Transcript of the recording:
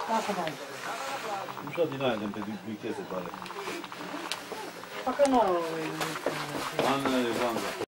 Asta mai. Nu știu din aia de pe bichese, pare. Facă nu... Ana Evanga.